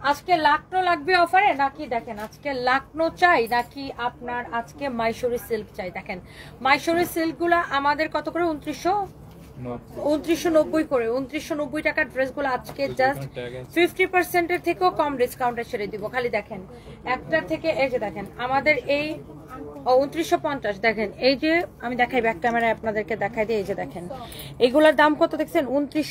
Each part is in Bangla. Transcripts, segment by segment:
আজকে লাকনো লাগবে অফারে নাকি দেখেন আজকে লাকনো চাই নাকি আপনার আজকে মাইশোরি সিল্ক চাই। দেখেন মাইশোরি সিল্কগুলো আমাদের কত করে 2990 করে 2990 টাকার ড্রেসগুলো আজকে জাস্ট 50% এর থেকেও কম ডিসকাউন্টে ছেড়ে দিব। খালি দেখেন একটার থেকে এই যে দেখেন আমাদের এই 2950 দেখেন এই যে আমি দেখাই ব্যাক ক্যামেরায় আপনাদেরকে দেখাই দিই। এই যে দেখেন এগুলোর দাম কত দেখছেন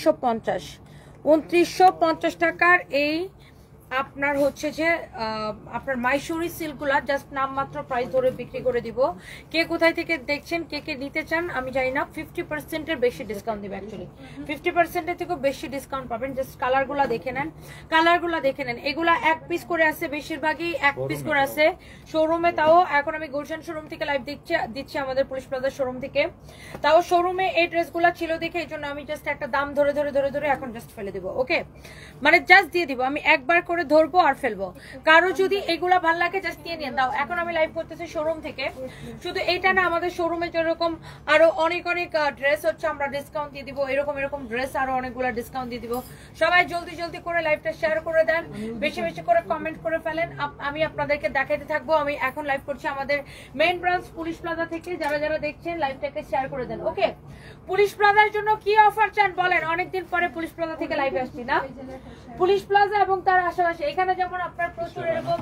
2950 টাকার এই আপনার হচ্ছে যে আপনার মাইশোরি সিল্কগুলা জাস্ট নামমাত্র প্রাইস ধরে বিক্রি করে দিব। কে কোথায় থেকে দেখছেন কে কে নিতে চান আমি জানি না, 50% এর বেশি ডিসকাউন্ট দিবে। অ্যাকচুয়ালি 50% এর থেকেও বেশি ডিসকাউন্ট পাবেন। জাস্ট কালারগুলা দেখে নেন, কালারগুলা দেখে নেন। এগুলা এক পিস করে আছে, বেশিরভাগই এক পিস করে আছে শোরুমে। তাও এখন আমি গুলশান শোরুম থেকে লাইভ দিচ্ছি আমাদের পুলিশ প্লাজার শোরুম থেকে। তাও শোরুমে এই ড্রেসগুলা ছিল দেখে এই জন্য আমি জাস্ট একটা দাম ধরে ধরে ধরে ধরে এখন জাস্ট ফেলে দিব। ওকে, মানে জাস্ট দিয়ে দিব আমি একবার করে ধরবো আর ফেলবো। কারো যদি এগুলা ভাল লাগে জাস্ট দিয়ে নিয়ে দাও। এখন আমি লাইভ করতেছি শোরুম থেকে, শুধু এইটা না আমাদের শোরুমে যেরকম আরো অনেক অনেক ড্রেস হচ্ছে আমরা ডিসকাউন্ট দিয়ে দিব, এরকম এরকম ড্রেস আরো অনেকগুলো ডিসকাউন্ট দিয়ে দিব। সবাই জলদি জলদি করে লাইভটা শেয়ার করে দেন, বেশি বেশি করে কমেন্ট করে ফেলেন। আমি আপনাদেরকে দেখাতে থাকবো। আমি এখন লাইভ করছি আমাদের মেইন ব্রাঞ্চ পুলিশ প্লাজা থেকে। যারা যারা দেখছেন লাইভটাকে শেয়ার করে দেন। ওকে, পুলিশ প্লাজার জন্য কি অফার চান বলেন? অনেকদিন পরে পুলিশ প্লাজা থেকে লাইভে আসছি না। পুলিশ প্লাজা এবং তার আশেপাশে এখানে যেমন আপনার প্রচুর এরকম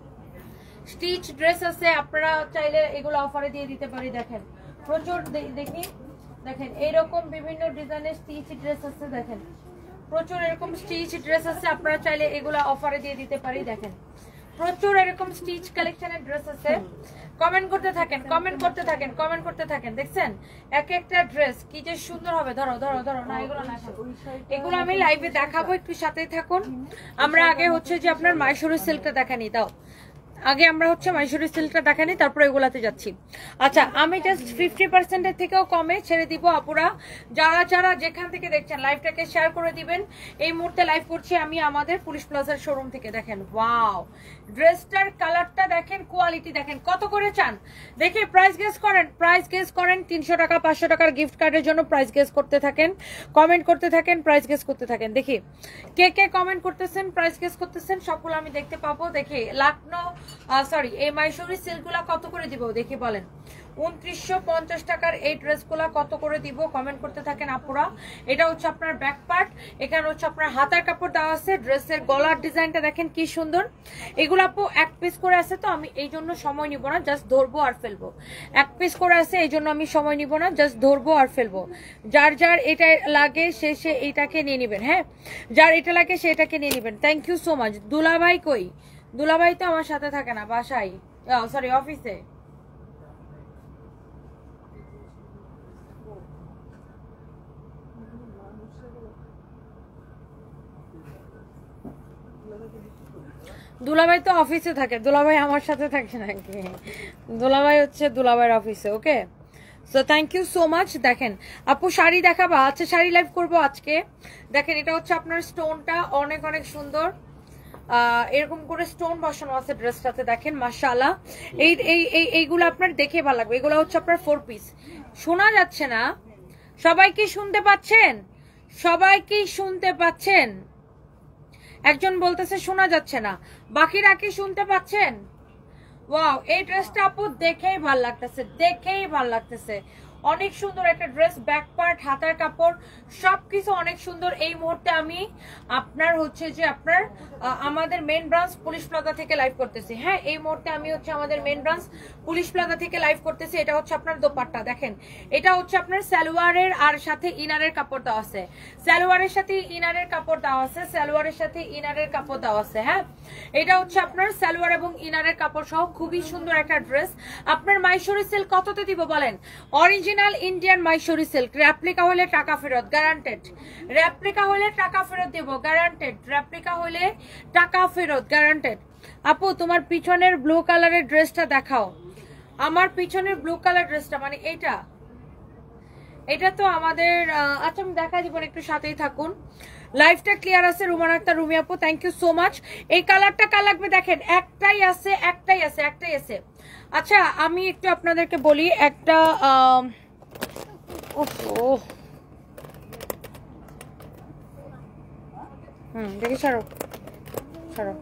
স্টিচ ড্রেস আছে, আপনারা চাইলে এগুলো অফারে দিয়ে দিতে পারি। দেখেন প্রচুর দেখি, দেখেন এইরকম বিভিন্ন ডিজাইনের স্টিচ ড্রেস আছে। দেখেন প্রচুর এরকম স্টিচ ড্রেস আছে, আপনারা চাইলে এগুলো অফারে দিয়ে দিতে পারি। দেখেন প্রচুর এরকম স্টিচ কালেকশনের ড্রেস আছে। কমেন্ট করতে থাকেন, কমেন্ট করতে থাকেন, কমেন্ট করতে থাকেন। দেখছেন এক একটা ড্রেস কি যে সুন্দর হবে। ধরো ধরো ধরো না, এগুলো না, এগুলো আমি লাইভে দেখাবো, একটু সাথেই থাকুন। আমরা আগে হচ্ছে যে আপনার মাইশোরি সিল্কটা দেখানি দাও। আগে আমরা হচ্ছে মাইশোরি সিল্কটা দেখানি, তারপরে এগুলাতে যাচ্ছি। আচ্ছা আমি জাস্ট 50% এর থেকেও কমে ছেড়ে দিব আপুরা। যারা যারা যেখান থেকে দেখছেন লাইভটাকে শেয়ার করে দিবেন। এই মুহূর্তে লাইভ করছি আমি আমাদের পুলিশ প্লাজার শোরুম থেকে। দেখেন ওয়াও, ড্রেসটার কালারটা দেখেন, কোয়ালিটি দেখেন। কত করে চান দেখে প্রাইস গেস করেন, প্রাইস গেস করেন। 300 টাকা 500 টাকার গিফট কার্ডের জন্য প্রাইস গেস করতে থাকেন, কমেন্ট করতে থাকেন, প্রাইস গেস করতে থাকেন। দেখি কে কে কমেন্ট করতেছেন, প্রাইস গেস করতেছেন, সবগুলো আমি দেখতে পাবো। দেখি লাকনো সরি এই মাইশোরি সিল্কগুলা কত করে দিব দেখি বলেন। 2950 টাকার এই ড্রেসগুলা কত করে দিব কমেন্ট করতে থাকেন আপুরা। এটা হচ্ছে আপনার ব্যাক পার্ট, এখানে হচ্ছে আপনার হাতার কাপড় দেওয়া আছে। ড্রেসের গলার ডিজাইনটা দেখেন কি সুন্দর। এগুলো আপু এক পিস করে আছে, তো আমি এই জন্য সময় নিব না, জাস্ট ধরবো আর ফেলবো। এক পিস করে আছে এই জন্য আমি সময় নিব না, জাস্ট ধরবো আর ফেলবো। যার যার এটা লাগে সে সে এইটাকে নিয়ে নেবেন। হ্যাঁ, যার এটা লাগে সে এটাকে নিয়ে নেবেন। Thank you so much. দুলাভাই কই? দুলাভাই তো আমার সাথে থাকে না, বাসায়, সরি অফিসে। দুলাভাই তো অফিসে থাকে, দুলাভাই আমার সাথে থাকে নাকি? দুলাভাই হচ্ছে দুলাভাইয়ের অফিসে। Okay, so thank you so much. দেখেন আপু শাড়ি দেখাবা? আচ্ছা শাড়ি লাইভ করবো আজকে। দেখেন এটা হচ্ছে আপনার স্টোনটা অনেক অনেক সুন্দর, এরকম করে স্টোন বসানো আছে ড্রেসটাতে। দেখেন মাশাআল্লাহ, এইগুলো আপনার দেখে ভালো লাগবে। এগুলো হচ্ছে আপনার 4 পিস। শোনা যাচ্ছে না? সবাই কি শুনতে পাচ্ছেন? সবাই কি শুনতে পাচ্ছেন? একজন বলতেছে শোনা যাচ্ছে না, বাকিরা কি শুনতে পাচ্ছেন? ওয়াও, এই ড্রেসটা আপু দেখেই ভাল লাগতেছে, দেখেই ভাল লাগতেছে। অনেক সুন্দর একটা ড্রেস, ব্যাক পার্ট, হাতার কাপড় সবকিছু অনেক সুন্দর। এই মুহূর্তে আমি আপনার হচ্ছে যে আপনার আমাদের মেইন ব্রাঞ্চ পুলিশ প্লাজা থেকে লাইভ করতেছি। হ্যাঁ, এই মুহূর্তে আমি হচ্ছে আমাদের মেইন ব্রাঞ্চ পুলিশ প্লাজা থেকে লাইভ করতেছি। এটা হচ্ছে আপনার দোপাট্টা। দেখেন এটা হচ্ছে আপনার সালোয়ারের আর সাথে ইনারের কাপড় দেওয়া আছে। সালোয়ারের সাথে ইনারের কাপড় দেওয়া আছে, সালোয়ারের সাথে ইনারের কাপড় দেওয়া আছে। হ্যাঁ, এটা হচ্ছে আপনার সালোয়ার এবং ইনারের কাপড় সহ খুবই সুন্দর একটা ড্রেস। আপনার মাইশোরি সিল্ক কততে দিব বলেন? Original Indian Mysori silk, replica হলে টাকা ফেরত গ্যারান্টেড। রেপ্লিকা হলে টাকা ফেরত দেব গ্যারান্টেড, রেপ্লিকা হলে টাকা ফেরত গ্যারান্টেড। আপু তোমার পিছনের ব্লু কালারের ড্রেসটা দেখাও। আমার পিছনের ব্লু কালার ড্রেসটা মানে এইটা, এটা তো আমাদের আচ্ছা আমি দেখা দিব, একটু সাথেই থাকুন। লাইফটা ক্লিয়ার আছে? রুমান আক্তার রুমি আপু থ্যাংক ইউ সো মাচ। এই কালারটা কার লাগবে দেখেন, একটাই আছে, একটাই আছে, একটাই আছে। আচ্ছা আমি একটু আপনাদেরকে বলি একটা দেখি সরো ছাড়ো।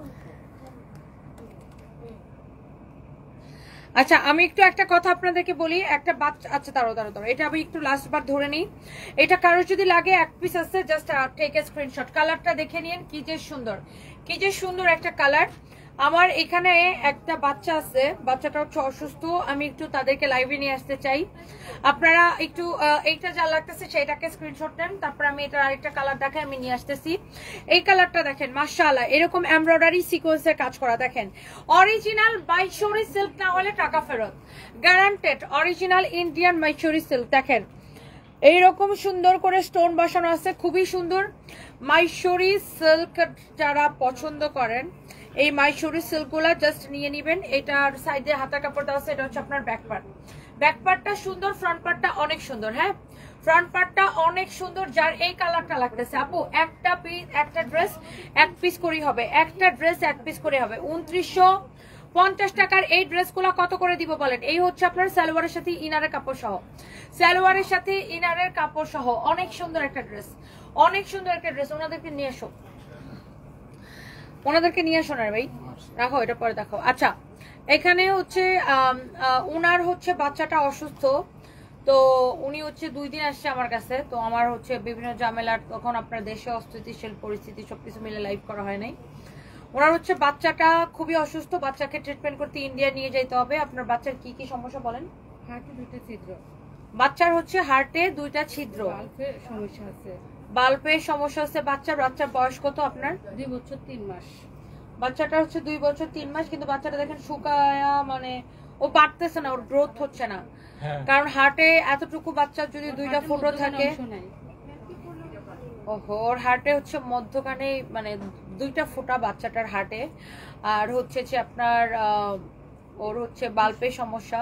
আচ্ছা আমি একটু একটা কথা আপনাদেরকে বলি, একটা বাচ্চা, আচ্ছা দাঁড়ো দাঁড়ো দাঁড়ো, এটা আমি একটু লাস্ট বার ধরে নিই। এটা কারো যদি লাগে এক পিস আছে, জাস্ট টেক এ স্ক্রিনশট। কালারটা দেখে নিন, কি যে সুন্দর, কি যে সুন্দর একটা কালার। আমার এখানে একটা বাচ্চা আছে, বাচ্চাটা হচ্ছে অসুস্থ, আমি একটু তাদেরকে লাইভে নিয়ে আসতে চাই। আপনারা একটু এইটা যা লাগতেছে সেটাকে স্ক্রিনশট নেন, তারপর আমি এটা আরেকটা কালার দেখাই, আমি নিয়ে আসতেছি। এই কালারটা দেখেন, মাশাআল্লাহ, এরকম এমব্রয়ডারি সিকোয়েন্সের কাজ করা, দেখেন অরিজিনাল মাইশোরি সিল্ক না হলে টাকা ফেরত, guaranteed original Indian Mysori silk. দেখেন এইরকম সুন্দর করে স্টোন বসানো আছে, খুবই সুন্দর। মাইশোরি সিল্ক যারা পছন্দ করেন, এই মাইশোরি সিল্কগুলা জাস্ট নিয়ে নিবেন। এটার সাইডে হাতা কাপড় দেওয়া আছে, এটা হচ্ছে আপনার ব্যাক পার্ট। ব্যাক পার্টটা সুন্দর, ফ্রন্ট পার্টটা অনেক সুন্দর। হ্যাঁ, ফ্রন্ট পার্টটা অনেক সুন্দর। যার এই কালারটা লাগতেছে আপু, একটা পিস, একটা ড্রেস এক পিস করেই হবে, একটা ড্রেস এক পিস করে হবে। 2950 টাকার এই ড্রেসগুলো কত করে দিব বলেন? এই হচ্ছে আপনার সালোয়ারের সাথে ইনারের কাপড় সহ, সালোয়ারের সাথে ইনারের কাপড় সহ অনেক সুন্দর একটা ড্রেস, অনেক সুন্দর একটা ড্রেস। ওনাদেরকে নিয়ে এসো, ওনাদেরকে নিয়ে আসো না ভাই, রাখো এটা পরে দেখো। আচ্ছা এখানে হচ্ছে উনার হচ্ছে বাচ্চাটা অসুস্থ, তো উনি হচ্ছে 2 দিন আসছে আমার কাছে। তো আমার হচ্ছে বিভিন্ন ঝামেলার, তখন আপনার দেশে অস্থিতিশীল পরিস্থিতি, সবকিছু মিলে লাইভ করা হয় নাই। ওনার হচ্ছে বাচ্চাটা খুবই অসুস্থ, বাচ্চাকে ট্রিটমেন্ট করতে ইন্ডিয়া নিয়ে যেতে হবে। আপনার বাচ্চার কি কি সমস্যা বলেন? হার্টে 2টা ছিদ্র, বাচ্চার হচ্ছে হার্টে 2টা ছিদ্র, বাল্বের সমস্যা আছে, বাল্বের সমস্যা আছে বাচ্চার। বাচ্চার বয়স কত আপনার? 2 বছর 3 মাস। বাচ্চাটা হচ্ছে 2 বছর 3 মাস, কিন্তু বাচ্চাটা দেখেন শুকায়া, মানে ও বাড়তেছে না, ওর গ্রোথ হচ্ছে না। কারণ হার্টে এতটুকু বাচ্চার যদি 2টা ফুটো থাকে, ওহো, ওর হার্টে হচ্ছে মধ্যখানে মানে 2টা ফুটা বাচ্চাটার হার্টে। আর হচ্ছে যে আপনার ওর হচ্ছে বাল্বের সমস্যা,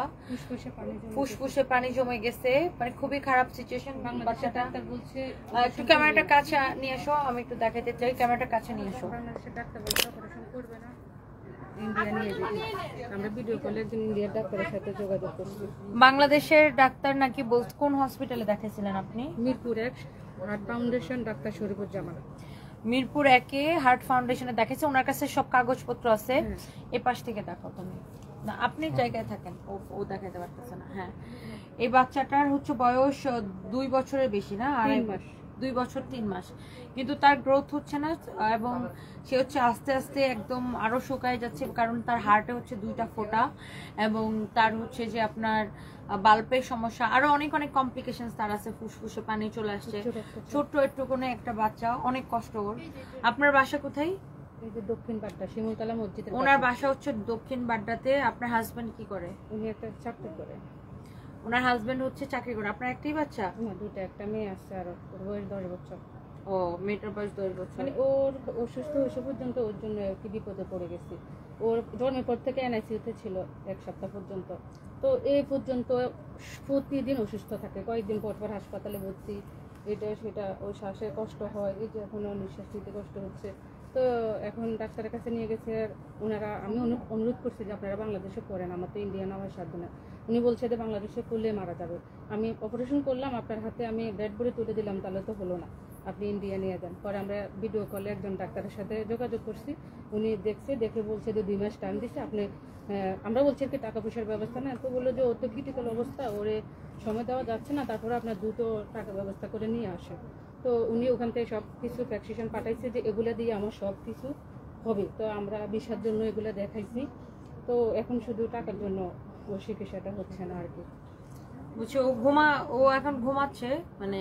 ফুসফুসে পানি জমে গেছে, মানে খুবই খারাপ সিচুয়েশন। বাচ্চাটা বলছে একটু ক্যামেরাটা কাছে নিয়ে এসো, আমি একটু দেখাতে চাই, ক্যামেরাটা কাছে নিয়ে এসো। ডাক্তার বলছে অপারেশন করবে না, ইন্ডিয়া নিয়ে যেতে। আমরা ভিডিও কলে একজন ইন্ডিয়ার ডাক্তারের সাথে যোগাযোগ করছি। বাংলাদেশের ডাক্তার নাকি বলছে? কোন হসপিটালে দেখাইছিলেন আপনি? মিরপুর 1 হার্ট ফাউন্ডেশন, ডাক্তার শরীফুজ্জামান। মিরপুর 1-এ হার্ট ফাউন্ডেশনে দেখাইছে, ওনার কাছে সব কাগজপত্র আছে। এই পাশ থেকে দেখাও তুমি, না আপনি জায়গায় থাকেন, ও দেখাইতে পারতেছে না। হ্যাঁ, এই বাচ্চাটার হচ্ছে বয়স 2 বছরের বেশি না, আর 2 বছর 3 মাস, কিন্তু তার গ্রোথ হচ্ছে না, এবং সে হচ্ছে আস্তে আস্তে একদম আরো শুকায় যাচ্ছে, কারণ তার হার্টে হচ্ছে 2টা ফোঁটা, এবং তার হচ্ছে যে আপনার বাল্বের সমস্যা, আরো অনেক অনেক কমপ্লিকেশন তার আছে, ফুসফুসে পানি চলে আসছে, ছোট্ট একটুকুনে একটা বাচ্চা, অনেক কষ্ট ওর। আপনার বাসা কোথায়? এই যে দক্ষিণ বাড্ডা, শিমুলতলা মসজিদের। ওনার বাসা হচ্ছে দক্ষিণ বাড্ডাতে। আপনার হাজবেন্ড কি করে? উনি একটা চাকরি করে। ওনার হাজবেন্ড হচ্ছে চাকরি করে। আপনার একটাই বাচ্চা? না, 2টা, একটা মেয়ে আছে, আর ওর বয়স 10 বছর। ও, মেয়েটার বয়স 10 বছর। মানে ওর অসুস্থ হয়েছে পর্যন্ত ওর জন্য কি বিপদে পড়ে গেছি। ওর জন্মের পর থেকে এনআইসিউতে ছিল 1 সপ্তাহ পর্যন্ত। তো এই পর্যন্ত প্রতিদিন অসুস্থ থাকে, কয়েকদিন পর পর হাসপাতালে ভর্তি, এটা সেটা, ওর শ্বাসে কষ্ট হয়, এই যে এখন নিঃশ্বাস নিতে কষ্ট হচ্ছে। তো এখন ডাক্তারের কাছে নিয়ে গেছে ওনারা। আমি অনুরোধ করছি যে আপনারা বাংলাদেশে করেন, আমার তো ইন্ডিয়া নেওয়ার সাধ্য না। উনি বলছে যে বাংলাদেশে করলে মারা যাবে। আমি অপারেশন করলাম, আপনার হাতে আমি ব্যাড ভরে তুলে দিলাম, তাহলে তো হলো না, আপনি ইন্ডিয়া নিয়ে যান। পরে আমরা ভিডিও কলে একজন ডাক্তারের সাথে যোগাযোগ করছি, উনি দেখছে, দেখে বলছে যে 2 মাস টাইম দিচ্ছে আপনি। আমরা বলছি কি টাকা পয়সার ব্যবস্থা না, তো বললো যে ওর তো ক্রিটিক্যাল অবস্থা, ওরে সময় দেওয়া যাচ্ছে না, তারপরে আপনার দ্রুত টাকা ব্যবস্থা করে নিয়ে আসেন। তো উনি ওখান থেকে সব কিছু প্রেসক্রিপশন পাঠাইছে যে এগুলো দিয়ে আমার সব কিছু হবে। তো আমরা ভিসার জন্য এগুলো দেখাইছি, তো এখন শুধু টাকার জন্য ও চিকিৎসাটা হচ্ছে না আর কি। বুঝছো, ও এখন ঘুমাচ্ছে, মানে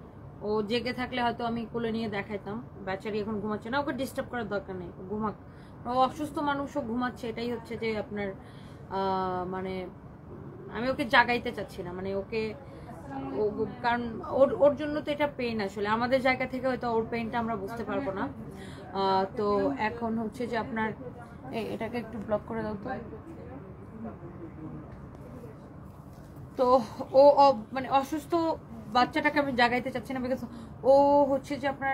ও জেগে থাকলে হয়তো আমি কোলে নিয়ে দেখাইতাম। বেচারি এখন ঘুমাচ্ছে না, ওকে ডিস্টার্ব করার দরকার নেই, ঘুমাক। ও অসুস্থ মানুষও ঘুমাচ্ছে, এটাই হচ্ছে যে আপনার মানে আমি ওকে জাগাইতে চাচ্ছি না, মানে ওকে, কারণ ওর জন্য তো এটা পেইন, আসলে আমাদের জায়গা থেকে হয়তো ওর পেইনটা আমরা বুঝতে পারবো না। তো এখন হচ্ছে যে আপনার এটাকে একটু ব্লক করে দাও তো ও মানে অসুস্থ বাচ্চাটাকে আমি জাগাইতে চাচ্ছি না, বিকজ ও হচ্ছে যে আপনার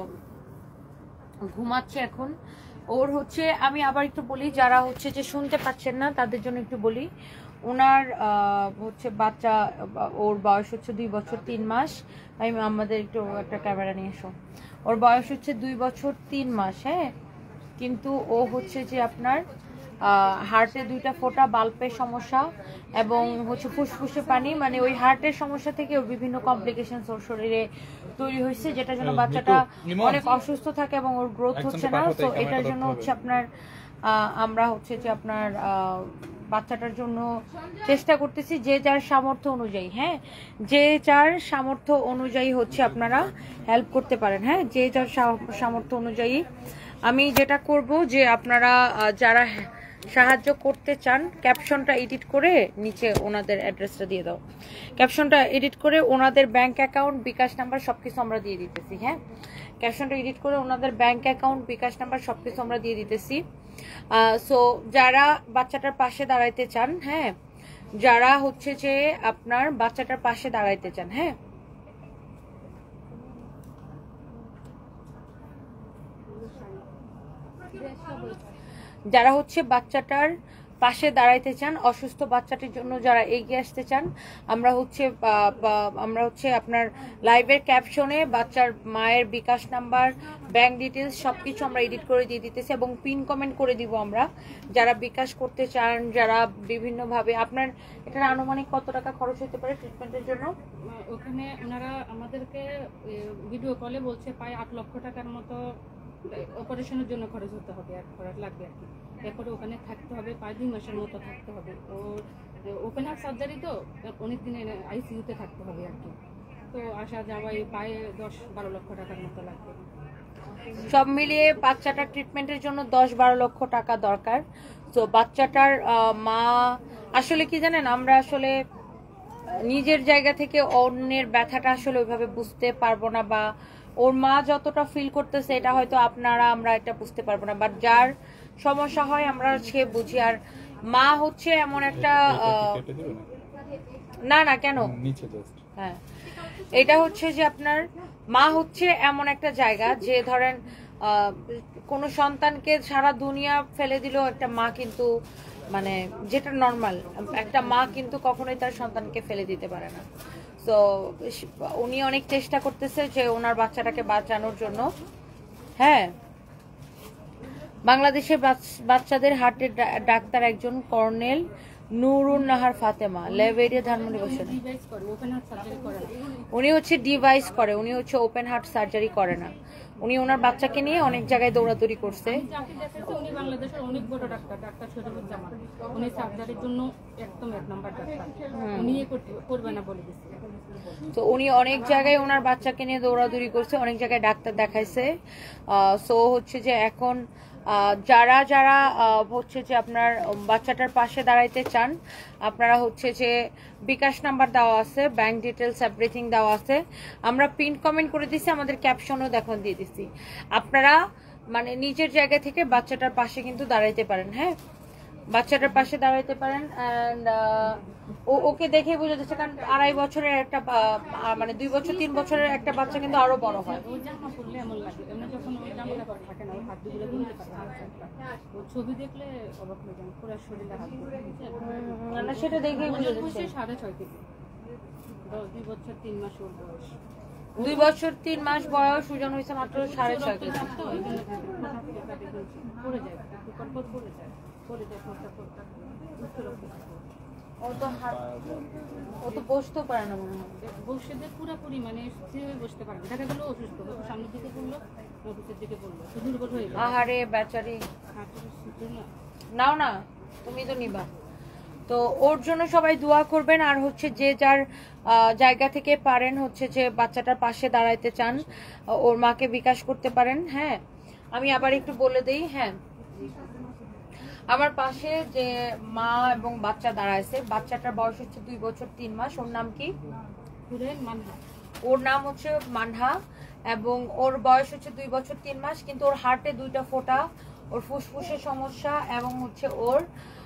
ঘুমাচ্ছে এখন। ওর হচ্ছে, আমি আবার একটু বলি, যারা হচ্ছে যে শুনতে পাচ্ছেন না তাদের জন্য একটু বলি, ওনার হচ্ছে বাচ্চা, ওর বয়স হচ্ছে 2 বছর 3 মাস। আমি আমাদের একটু একটা ক্যামেরা নিয়ে এসো। ওর বয়স হচ্ছে 2 বছর 3 মাস। হ্যাঁ, কিন্তু ও হচ্ছে যে আপনার হার্টে 2টা ফোঁটা, বাল্বের সমস্যা এবং হচ্ছে ফুসফুসে পানি, মানে ওই হার্টের সমস্যা থেকে ওর বিভিন্ন কমপ্লিকেশন ওর শরীরে তৈরি হয়েছে, যেটার জন্য বাচ্চাটা অনেক অসুস্থ থাকে এবং ওর গ্রোথ হচ্ছে না। তো এটার জন্য হচ্ছে আপনার আমরা হচ্ছে যে আপনার বাচ্চাটার জন্য চেষ্টা করতেছি যে যার সামর্থ্য অনুযায়ী, হ্যাঁ, যে যার সামর্থ্য অনুযায়ী হচ্ছে আপনারা হেল্প করতে পারেন, হ্যাঁ, যে যার সামর্থ্য অনুযায়ী। আমি যেটা করব যে আপনারা যারা সাহায্য করতে চান ক্যাপশনটা এডিট করে নিচে ওনাদের অ্যাড্রেসটা দিয়ে দাও, ক্যাপশনটা এডিট করে ওনাদের ব্যাংক অ্যাকাউন্ট, বিকাশ নাম্বার সবকিছু আমরা দিয়ে দিতেছি, হ্যাঁ, ক্যাপশনটা এডিট করে ওনাদের ব্যাংক অ্যাকাউন্ট, বিকাশ নাম্বার সবকিছু আমরা দিয়ে দিতেছি। সো যারা বাচ্চাটার পাশে দাঁড়াইতে চান, হ্যাঁ, যারা হচ্ছে যে আপনার বাচ্চাটার পাশে দাঁড়াইতে চান, হ্যাঁ, যারা হচ্ছে বাচ্চাটার পাশে দাঁড়াইতে চান, অসুস্থ বাচ্চাটির জন্য যারা এগিয়ে আসতে চান, আমরা হচ্ছে আপনার লাইভের ক্যাপশনে বাচ্চার মায়ের বিকাশ নাম্বার, ব্যাংক ডিটেলস সবকিছু আমরা এডিট করে দিয়ে দিতেছি এবং পিন কমেন্ট করে দিব আমরা। যারা বিকাশ করতে চান, যারা বিভিন্নভাবে, আপনার এটার আনুমানিক কত টাকা খরচ হতে পারে ট্রিটমেন্টের জন্য? ওখানে ওনারা আমাদেরকে ভিডিও কলে বলছে প্রায় 8 লক্ষ টাকার মতো অপারেশনের জন্য খরচ হতে হবে, খরচ লাগবে আর কি। এরপরে ওখানে থাকতে হবে, প্রায় 2 মাসের মতো থাকতে হবে। ওপেন হার্ট সার্জারি তো অনেক দিনে আইসিইউতে থাকতে হবে আর কি। তো আসা যাওয়াই প্রায় 10-12 লক্ষ টাকার মতো লাগবে। সব মিলিয়ে বাচ্চাটার ট্রিটমেন্টের জন্য 10-12 লক্ষ টাকা দরকার। তো বাচ্চাটার মা আসলে কি জানেন, আমরা আসলে নিজের জায়গা থেকে অন্যের ব্যথাটা আসলে ওইভাবে বুঝতে পারবো না, বা ওর মা যতটা ফিল করতেছে এটা হয়তো আমরা এটা বুঝতে পারবো না, বাট যার সমস্যা হয় আমরা সে বুঝি। আর মা হচ্ছে এমন একটা না কেন, হ্যাঁ, এটা হচ্ছে যে আপনার মা হচ্ছে এমন একটা জায়গা যে ধরেন কোন সন্তানকে সারা দুনিয়া ফেলে দিলেও একটা মা কিন্তু, মানে যেটা নর্মাল, একটা মা কিন্তু কখনোই তার সন্তানকে ফেলে দিতে পারে না। তো উনি অনেক চেষ্টা করতেছে যে ওনার বাচ্চাটাকে বাঁচানোর জন্য। হ্যাঁ, বাংলাদেশের বাচ্চাদের হার্টের ডাক্তার একজন colonel Nurun Nahar Fatema, lab area Dhanmondi বসেন। উনি হচ্ছে ডিভাইস করে, উনি হচ্ছে ওপেন হার্ট সার্জারি করে না। উনি ওনার বাচ্চাকে নিয়ে অনেক জায়গায় দৌড়াদৌড়ি করছে। উনি বাংলাদেশের অনেক বড় ডাক্তার, ডাক্তার শরীফুজ্জামান। উনি সার্জারির জন্য একদম 1 নাম্বার ডাক্তার। উনি করবে না বলে দিয়েছে। তো উনি অনেক জায়গায় ওনার বাচ্চাকে নিয়ে দৌড়াদৌড়ি করছে, অনেক জায়গায় ডাক্তার দেখাইছে। সো হচ্ছে যে এখন যারা যারা হচ্ছে যে আপনার বাচ্চাটার পাশে দাঁড়াইতে চান, আপনারা হচ্ছে যে বিকাশ নাম্বার দেওয়া আছে, ব্যাংক ডিটেলস এভরিথিং দেওয়া আছে, আমরা পিন কমেন্ট করে দিছি, আমাদের ক্যাপশনও দেখুন দিয়ে দিছি। আপনারা মানে নিজের জায়গা থেকে বাচ্চাটার পাশে কিন্তু দাঁড়াইতে পারেন, হ্যাঁ, বাচ্চাটার পাশে দাঁড়াইতে পারেন। অ্যান্ড ওকে দেখে বুঝে যাচ্ছে, কারণ 2.5 বছরের একটা মানে 2 বছর 3 বছরের একটা বাচ্চা কিন্তু আরো বড় হয়। ছবি দেখলে অবাক হয়ে যান, পুরো শরীরে হাত না, সেটা দেখেই বুঝে যাচ্ছে। 6.5 কেজি, 2 বছর 3 মাস ওর বয়স। 2 বছর 3 মাস বয়স, ওজন হয়েছে মাত্র 6.5 কেজি। পড়ে যায়, পড়ে যায়, ও তো বসতেও পারে না মনে হয়, বসে যে পুরোপুরি মানে বসতে পারবে, দেখা গেল অসুস্থ, সামনের দিকে পড়লো, অফিসের দিকে পড়লো, দুর্বল হয়ে গেল। আহারে বেচারি, নাও না, তুমি তো নিবা। তো ওর জন্য সবাই দোয়া করবেন। আর হচ্ছে যে যার জায়গা থেকে পারেন হচ্ছে যে বাচ্চাটার পাশে দাঁড়াইতে চান, ওর মাকে বিকাশ করতে পারেন। হ্যাঁ, আমি আবার একটু বলে দেই, হ্যাঁ, আমার পাশে যে মা এবং বাচ্চা দাঁড়াইছে, বাচ্চাটার বয়স হচ্ছে 2 বছর 3 মাস। ওর নাম কি? ওর নাম হচ্ছে মানহা এবং ওর বয়স হচ্ছে 2 বছর 3 মাস। কিন্তু ওর হার্টে 2টা ফোঁটা, ওর ফুসফুসের সমস্যা এবং হচ্ছে ওর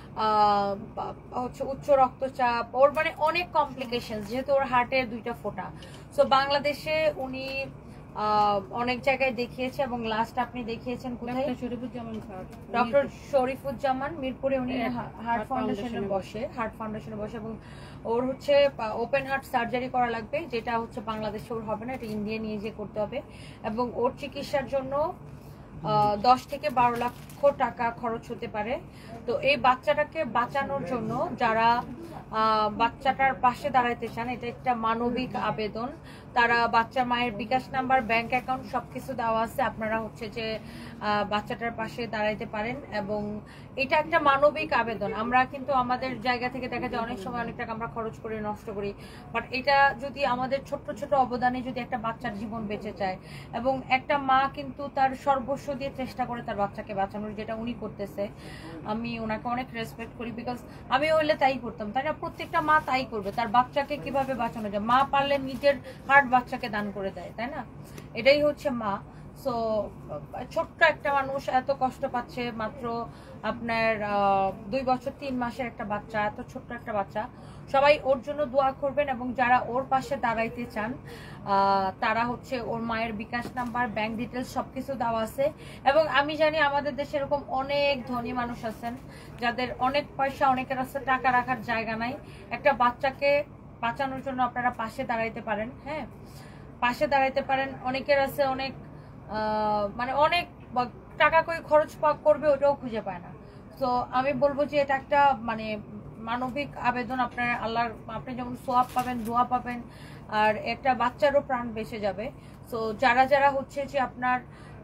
হচ্ছে উচ্চ রক্তচাপ, ওর মানে অনেক কমপ্লিকেশন, যেহেতু ওর হার্টের 2টা ফোঁটা। সো বাংলাদেশে উনি অনেক জায়গায় দেখিয়েছে এবং লাস্ট আপনি দেখিয়েছেন কোথায়? ডক্টর শরীফুজ্জামান, মিরপুরে। উনি হার্ট ফাউন্ডেশনে বসে এবং ওর হচ্ছে ওপেন হার্ট সার্জারি করা লাগবে, যেটা হচ্ছে বাংলাদেশে ওর হবে না, এটা ইন্ডিয়া নিয়ে যেয়ে করতে হবে। এবং ওর চিকিৎসার জন্য 10 থেকে 12 লক্ষ টাকা খরচ হতে পারে। তো এই বাচ্চাটাকে বাঁচানোর জন্য যারা বাচ্চাটার পাশে দাঁড়াইতে চান, এটা একটা মানবিক আবেদন। তারা বাচ্চার মায়ের বিকাশ নাম্বার, ব্যাংক অ্যাকাউন্ট সবকিছু দেওয়া আছে, আপনারা হচ্ছে যে বাচ্চাটার পাশে দাঁড়াইতে পারেন। এবং এটা একটা মানবিক আবেদন। আমরা কিন্তু আমাদের জায়গা থেকে দেখা যায় অনেক সময় অনেক টাকা আমরা খরচ করে নষ্ট করি, বাট এটা যদি আমাদের ছোট্ট ছোট অবদানে যদি একটা বাচ্চার জীবন বেঁচে যায়, এবং একটা মা কিন্তু তার সর্বস্ব দিয়ে চেষ্টা করে তার বাচ্চাকে বাঁচানোর, যেটা উনি করতেছে, আমি ওনাকে অনেক রেসপেক্ট করি। বিকজ আমি হইলে তাই করতাম, তাই না? প্রত্যেকটা মা তাই করবে, তার বাচ্চাকে কিভাবে বাঁচানো যায়। মা পারলে নিজের হার্ট বাচ্চাকে দান করে দেয়, তাই না? এটাই হচ্ছে মা। সো ছোট্ট একটা মানুষ এত কষ্ট পাচ্ছে, মাত্র আপনার 2 বছর 3 মাসের একটা বাচ্চা, এত ছোট্ট একটা বাচ্চা। সবাই ওর জন্য দোয়া করবেন, এবং যারা ওর পাশে দাঁড়াইতে চান তারা হচ্ছে ওর মায়ের বিকাশ নাম্বার, ব্যাংক ডিটেলস সবকিছু দেওয়া আছে। এবং আমি জানি আমাদের দেশে এরকম অনেক ধনী মানুষ আছেন যাদের অনেক পয়সা, অনেকের কাছে টাকা রাখার জায়গা নাই। একটা বাচ্চাকে বাঁচানোর জন্য আপনারা পাশে দাঁড়াইতে পারেন। হ্যাঁ, পাশে দাঁড়াইতে পারেন। অনেকের আছে অনেক মানে অনেক টাকা কই খরচ করবে ওটাও খুঁজে পায় না। তো আমি বলবো যে এটা একটা মানে মানবিক আবেদন। আপনার আল্লাহর, আপনি যেমন সোয়াব পাবেন, দোয়া পাবেন, আর একটা বাচ্চারও প্রাণ বেঁচে যাবে। তো যারা যারা হচ্ছে যে আপনার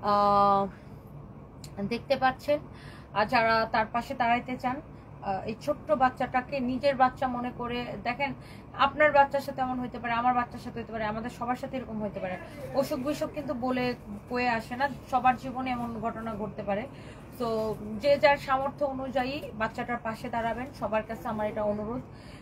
দেখতে পাচ্ছেন আর যারা তার পাশে দাঁড়াইতে চান, এই ছোট্ট বাচ্চাটাকে নিজের বাচ্চা মনে করে দেখেন। আপনার বাচ্চার সাথে এমন হইতে পারে, আমার বাচ্চার সাথে হইতে পারে, আমাদের সবার সাথে এরকম হইতে পারে। অসুখ বিসুখ কিন্তু বলে কয়ে আসে না, সবার জীবনে এমন ঘটনা ঘটতে পারে। তো যে যার সামর্থ্য অনুযায়ী বাচ্চাটার পাশে দাঁড়াবেন, সবার কাছে আমার এটা অনুরোধ।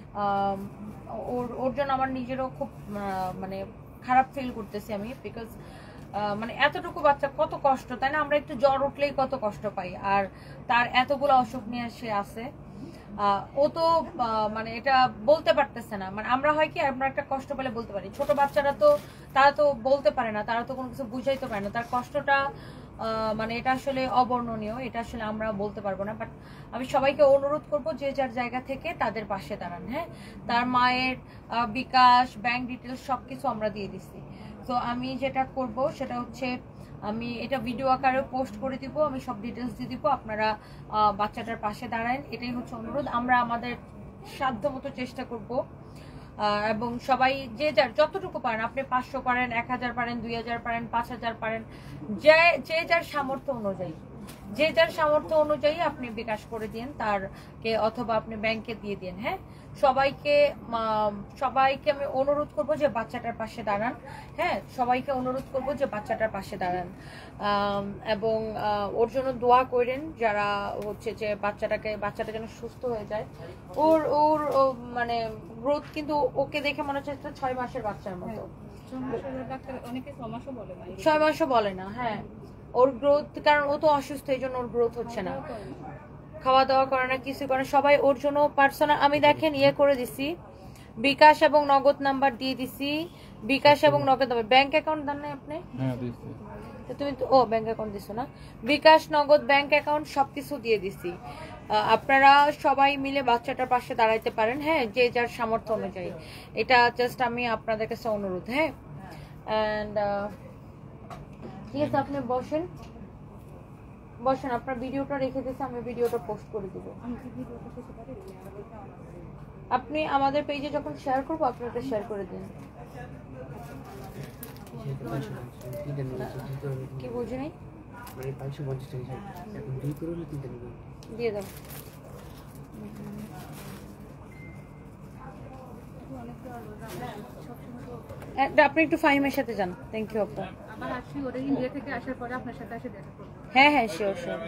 ওর জন্য আমার নিজেরও খুব মানে খারাপ ফিল করতেছি আমি, বিকজ মানে এতটুকু বাচ্চা কত কষ্ট, তাই না? আমরা একটু জ্বর উঠলেই কত কষ্ট পাই, আর তার এতগুলো অসুখ নিয়ে সে আছে। ও তো মানে এটা বলতে পারতেছে না। মানে আমরা হয় কি, আমরা একটা কষ্ট পেলে বলতে পারি, ছোট বাচ্চারা তো তারা তো বলতে পারে না, তারা তো কোনো কিছু বুঝাইতে পারে না তার কষ্টটা। মানে এটা আসলে অবর্ণনীয়, এটা আসলে আমরা বলতে পারবো না। বাট আমি সবাইকে অনুরোধ করব যে যার জায়গা থেকে তাদের পাশে দাঁড়ান। হ্যাঁ, তার মায়ের বিকাশ, ব্যাংক ডিটেলস সবকিছু আমরা দিয়ে দিচ্ছি। তো আমি যেটা করব সেটা হচ্ছে আমি এটা ভিডিও আকারে পোস্ট করে দিব, আমি সব ডিটেলস দিয়ে দিব, আপনারা বাচ্চাটার পাশে দাঁড়ান, এটাই হচ্ছে অনুরোধ। আমরা আমাদের সাধ্যমতো চেষ্টা করব, এবং সবাই যে যার যতটুকু পারেন, আপনি 500 পারেন, 1000 পারেন, 2000 পারেন, 5000 পারেন, যে যার সামর্থ্য অনুযায়ী, যে যার সামর্থ্য অনুযায়ী আপনি বিকাশ করে দিন তারকে, অথবা আপনি ব্যাংকে দিয়ে দিন। হ্যাঁ, সবাইকে আমি অনুরোধ করব যে বাচ্চাটার পাশে দাঁড়ান। হ্যাঁ, সবাইকে অনুরোধ করব যে বাচ্চাটার পাশে দাঁড়ান, এবং ওর জন্য দোয়া করেন, যারা হচ্ছে যে বাচ্চাটা যেন সুস্থ হয়ে যায়। ওর মানে গ্রোথ কিন্তু ওকে দেখে মনে হচ্ছে 6 মাসের বাচ্চার মতো। 6 মাসও বলে না। হ্যাঁ, ওর গ্রোথ, কারণ ও তো অসুস্থ, এই জন্য ওর গ্রোথ হচ্ছে না, খাওয়া দাওয়া করে না, কিছু করে। সবাই ওর জন্য পার্সোনাল আমি দেখেন করে দিছি, বিকাশ এবং নগদ নাম্বার দিয়ে দিছি, বিকাশ এবং নগদ নাম্বার, ব্যাংক অ্যাকাউন্ট দেন না আপনি? হ্যাঁ দিছি। তো তুমি তো ব্যাংক অ্যাকাউন্ট দিছো না? বিকাশ, নগদ, ব্যাংক অ্যাকাউন্ট সবকিছু দিয়ে দিছি। আপনারা সবাই মিলে বাচ্চাটার পাশে দাঁড়াইতে পারেন। হ্যাঁ, যে যার সামর্থ্য অনুযায়ী, এটা জাস্ট আমি আপনাদের কাছে অনুরোধ। হ্যাঁ, অ্যান্ড ঠিক আছে, আপনি বসেন, আপনার ভিডিওটা রেখে দিয়েছে, আমি ভিডিওটা পোস্ট করে দিব। আপনি আমাদের পেজে যখন শেয়ার করবো আপনি ওটা শেয়ার করে দিন। কি বুঝি নাই? দিয়ে দাও। আপনি একটু ফাহিমের সাথে যান। থ্যাংক ইউ আপু। হ্যাঁ হ্যাঁ, শিওর শিওর।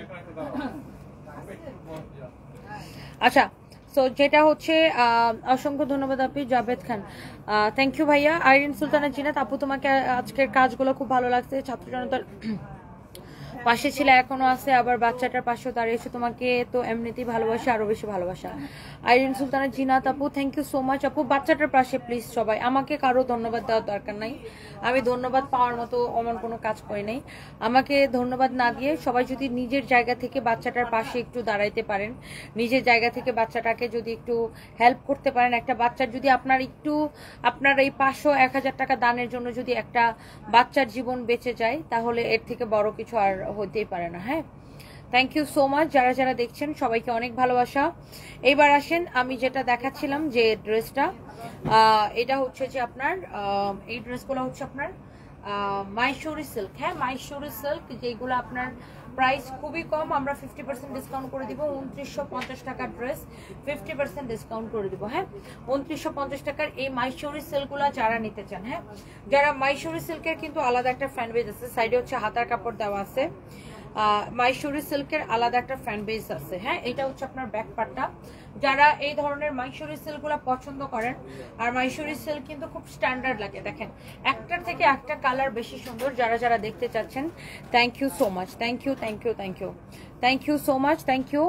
আচ্ছা, সো যেটা হচ্ছে অসংখ্য ধন্যবাদ আপনি জাভেদ খান, থ্যাংক ইউ ভাইয়া। আইরিন সুলতানা জিনাত আপু, তোমাকে আজকের কাজগুলো খুব ভালো লাগছে, ছাত্র জনতার পাশে ছিল, এখনো আছে, আবার বাচ্চাটার পাশেও দাঁড়িয়েছে, তোমাকে তো এমনিতেই ভালোবাসা, আরো বেশি ভালোবাসা। আইরিন সুলতানা জিনাত আপু, থ্যাংক ইউ সো মাচ আপু। বাচ্চাটার পাশে প্লিজ সবাই, আমাকে কারো ধন্যবাদ দেওয়ার দরকার নাই, আমি ধন্যবাদ পাওয়ার মতো অমন কোনো কাজ করি নাই। আমাকে ধন্যবাদ না দিয়ে সবাই যদি নিজের জায়গা থেকে বাচ্চাটার পাশে একটু দাঁড়াইতে পারেন, নিজের জায়গা থেকে বাচ্চাটাকে যদি একটু হেল্প করতে পারেন, একটা বাচ্চার যদি আপনার এই 500-1000 টাকা দানের জন্য যদি একটা বাচ্চার জীবন বেঁচে যায়, তাহলে এর থেকে বড় কিছু আর হতেই পারে না। হ্যাঁ, থ্যাংক ইউ সো মাচ যারা যারা দেখছেন, সবাইকে অনেক ভালোবাসা। এইবার আসেন, আমি যেটা দেখাচ্ছিলাম যে ড্রেসটা, এটা হচ্ছে যে আপনার এই ড্রেসগুলো হচ্ছে আপনার মাইশোরি সিল্ক। হ্যাঁ, মাইশোরি সিল্ক, যেগুলো আপনার প্রাইস খুবই কম। আমরা 50% ডিসকাউন্ট করে দিব। 2950 টাকার ড্রেস 50% ডিসকাউন্ট করে দিব। হ্যাঁ, 2950 টাকার এই মাইশোরি সিল্কগুলো যারা নিতে চান, হ্যাঁ, যারা মাইশোরি সিল্কের কিন্তু আলাদা একটা ফ্যান বেজ আছে, সাইডে হচ্ছে হাতার কাপড় দেওয়া আছে। মাইশোরি সিল্কের আলাদা একটা ফ্যান বেজ আছে। হ্যাঁ, এটা হচ্ছে আপনার ব্যাক পার্টটা। যারা এই ধরনের মাইশোরি সিল্কগুলো পছন্দ করেন, আর মাইশোরি সিল্ক কিন্তু খুব স্ট্যান্ডার্ড লাগে, দেখেন একটার থেকে একটা কালার বেশি সুন্দর। যারা যারা দেখতে চাচ্ছেন, thank you so much, thank you thank you thank you thank you so much, thank you.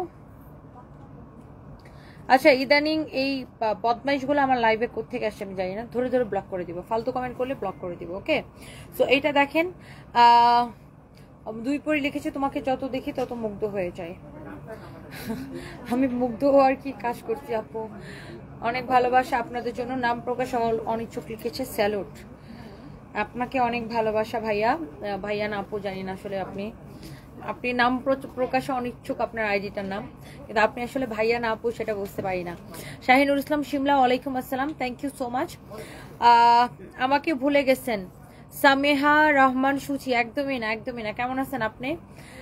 আচ্ছা, ইদানিং এই বদমাইশগুলো আমার লাইভে কোত্থেকে আসছে আমি জানি না, ধরে ধরে ব্লক করে দিব, ফালতু কমেন্ট করলে ব্লক করে দিব। ওকে, সো এইটা দেখেন, দুই পরি লিখেছে, তোমাকে যত দেখি তত মুগ্ধ হয়ে যায়। আমি মুগ্ধ হওয়ার কি কাজ করছি আপু? অনেক ভালোবাসা আপনাদের জন্য। নাম প্রকাশ অনিচ্ছুক লিখেছে, স্যালুট আপনাকে, অনেক ভালোবাসা ভাইয়া। ভাইয়া না আপু জানি না আসলে, আপনি নাম প্রকাশে অনিচ্ছুক আপনার আইডিটার নাম, কিন্তু আপনি আসলে ভাইয়া না আপু সেটা বুঝতে পারি না। শাহিনুর ইসলাম শিমলা, ওয়ালাইকুম আসসালাম, থ্যাংক ইউ সো মাচ। আমাকে ভুলে গেছেন সামেহা রহমান সুচি? একদমই না, একদমই না। কেমন আছেন আপনি?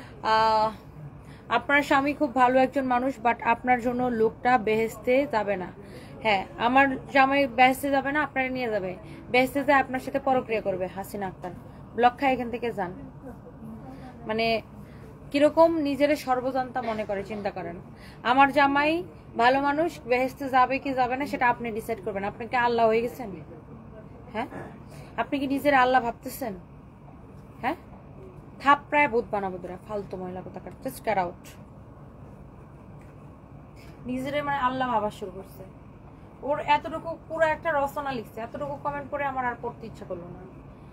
আপনার স্বামী খুব ভালো একজন মানুষ, বাট আপনার জন্য লোকটা বেহেস্তে যাবে না। হ্যাঁ, আমার জামাই বেহেস্তে যাবে না, আপনারা নিয়ে যাবে। বেহেস্তে যায় আপনার সাথে পরক্রিয়া করবে। হাসিনা আক্তার, ব্লক খায়, এখান থেকে যান। মানে কিরকম নিজের সর্বজান্তা মনে করে, চিন্তা করেন। আমার জামাই ভালো মানুষ, বেহেস্তে যাবে কি যাবে না সেটা আপনি ডিসাইড করবেন। আপনি কি আল্লাহ হয়ে গেছেন? হ্যাঁ, আপনি কি নিজের আল্লাহ ভাবতেছেন? হ্যাঁ, থাপ প্রায় বোধ বানাবো তোরা, ফালতু মহিলা কোথাকার, জাস্ট গেট আউট। নিজেরে মানে আল্লাহ ভাবা শুরু করছে। ওর এতটুকু পুরো একটা রচনা লিখছে, এতটুকু কমেন্ট করে আমার আর পড়তে ইচ্ছা করলো না।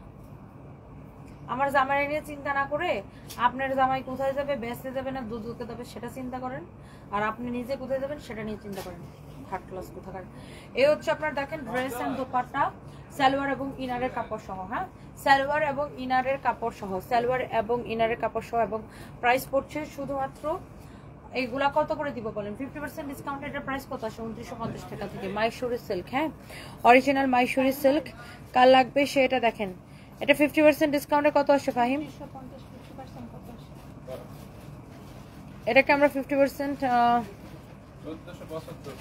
আমার জামাই নিয়ে চিন্তা না করে আপনার জামাই কোথায় যাবে, বেঁচতে যাবে না দুধ দুধকে যাবে সেটা চিন্তা করেন, আর আপনি নিজে কোথায় যাবেন সেটা নিয়ে চিন্তা করেন। থার্ড ক্লাস কোথাকার। এই হচ্ছে আপনার দেখেন ড্রেস এন্ড দোপাট্টা, সালোয়ার এবং ইনারের কাপড় সহ। হ্যাঁ, সালোয়ার এবং ইনারের কাপড় সহ, সালোয়ার এবং ইনারের কাপড় সহ, এবং প্রাইস পড়ছে শুধুমাত্র এইগুলা কত করে দিব বলেন? 50% ডিসকাউন্ট। এটার প্রাইস কত আসে? 2950 টাকা থেকে। মাইশোরি সিল্ক, হ্যাঁ, অরিজিনাল মাইশোরি সিল্ক। কার লাগবে সেটা দেখেন। এটা 50% ডিসকাউন্টে কত আসে ফাহিম? এটাকে আমরা 50% 1475।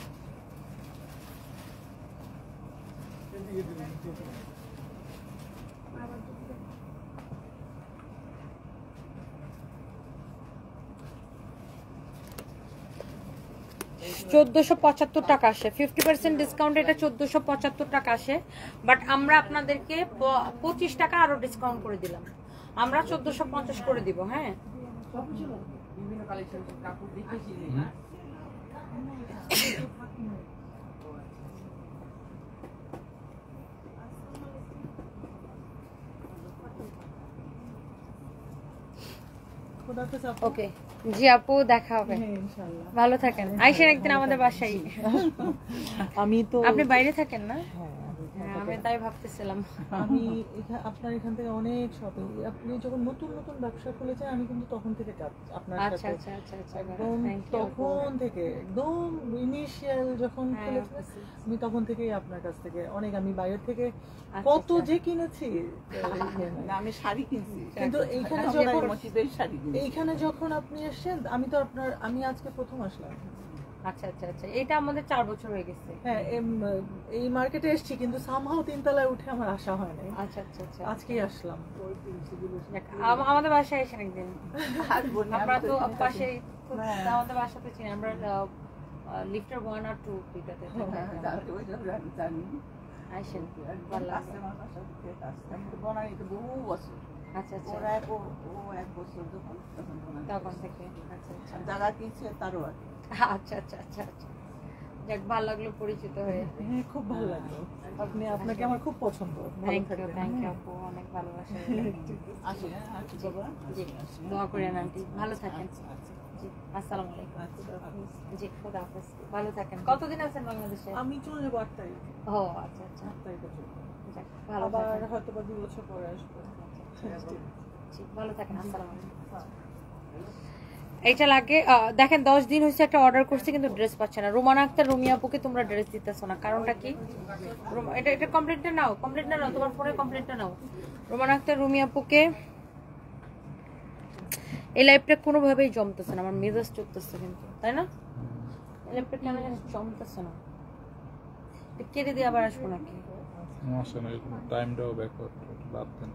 টাকা আসে 50% ডিসকাউন্ট। এটা 1475 টাকা আসে, বাট আমরা আপনাদেরকে 25 টাকা আরো ডিসকাউন্ট করে দিলাম। আমরা 1450 করে দিব। হ্যাঁ, ওকে জি আপু, দেখা হবে, ভালো থাকেন। আইসেন একদিন আমাদের বাসায়। আমি তো, আপনি বাইরে থাকেন না? আমি তাই ভাবতেছিলাম। আমি আপনার এখান থেকে অনেক শপিং, আপনি যখন নতুন নতুন ব্যবসা খুলেছেন আমি কিন্তু তখন থেকে কাজ আপনার সাথে, একদম তখন থেকে, একদম ইনিশিয়াল যখন খুলেছেন আমি তখন থেকেই আপনার কাছ থেকে অনেক, আমি বাইরে থেকে কত যে কিনেছি। আমি শাড়ি কিনছি, কিন্তু এইখানে যখন আপনি এসেছেন আমি তো আপনার, আমি আজকে প্রথম আসলাম। আচ্ছা আচ্ছা আচ্ছা, এটা আমাদের 4 বছর হয়ে গেছে। হ্যাঁ, এই মার্কেটে এসেছি কিন্তু সামহাও 3 তলায় উঠে আমার আসা হয় না। আচ্ছা আচ্ছা আচ্ছা, আজকেই আসলাম। আমাদের বাসায় এসেন একদিন। আমরা তো পাশে, আমাদের বাসাতে চিনি আমরা, লিফটার 1 আর 2 দুইটাতে। আইসেন, ভালো লাগবে। আচ্ছা আচ্ছা, এক বছর তখন থেকে। আচ্ছা আচ্ছা, জায়গা কিনছে তারও আগে। আচ্ছা আচ্ছা আচ্ছা আচ্ছা, যাক ভালো লাগলো পরিচিত হয়ে। হ্যাঁ, খুব ভালো লাগলো। আপনাকে আমার খুব পছন্দ। থ্যাংক ইউ আপু, অনেক ভালোবাসা। আসি, জি, দোয়া করেন আন্টি, ভালো থাকেন। জি, আসসালামু আলাইকুম। জি, খোদা হাফেজ, ভালো থাকেন। কতদিন আছেন বাংলাদেশে? আমি চলে যাবো 8 তারিখ। ও আচ্ছা আচ্ছা, 8 তারিখে চলে যাবো। যাক, ভালো আবার থাকেন। হয়তো বা 2 বছর পরে আসবো। জি, ভালো থাকেন। আসসালামু আলাইকুম। এটা লাগে দেখেন 10 দিন হয়েছে একটা অর্ডার করছি কিন্তু ড্রেস পাচ্ছে না। রোমানা আক্তার রুমিয়া আপুকে তোমরা ড্রেস দিতেছো না, কারণটা কি? এটা কমপ্লেন্টটা নাও, কমপ্লেন্টটা নাও, তোমার ফোনে কমপ্লেন্টটা নাও। রোমানা আক্তার রুমিয়া আপুকে এই লাইফটা কোনোভাবেই জমতেছে না, আমার মেজাজ চলতেছে কিন্তু, তাই না? এই লাইফটা কেন জানি জমতেছে না। কেটে দিয়ে আবার আসবো নাকি? সমস্যা নেই, টাইমটাও ব্যাকওয়ার্ড বাদ দেন।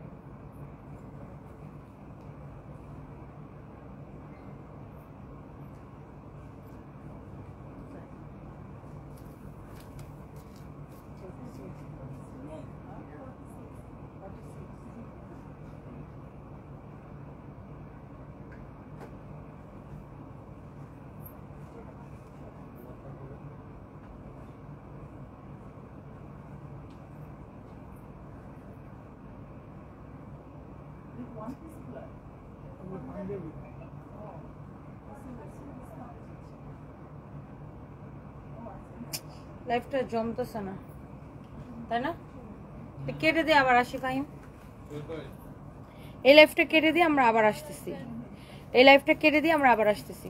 লাইফটা জমতেছে না, তাই না? কেটে দিয়ে আবার আসি ফাহিম। এই লাইফটা কেটে দিয়ে আমরা আবার আসতেছি, এই লাইফটা কেটে দিয়ে আমরা আবার আসতেছি।